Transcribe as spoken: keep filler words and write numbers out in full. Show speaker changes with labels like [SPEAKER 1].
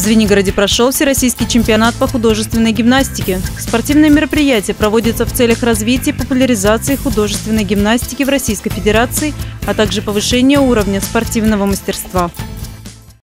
[SPEAKER 1] Звенигороде прошел всероссийский чемпионат по художественной гимнастике. Спортивное мероприятие проводится в целях развития и популяризации художественной гимнастики в Российской Федерации, а также повышения уровня спортивного мастерства.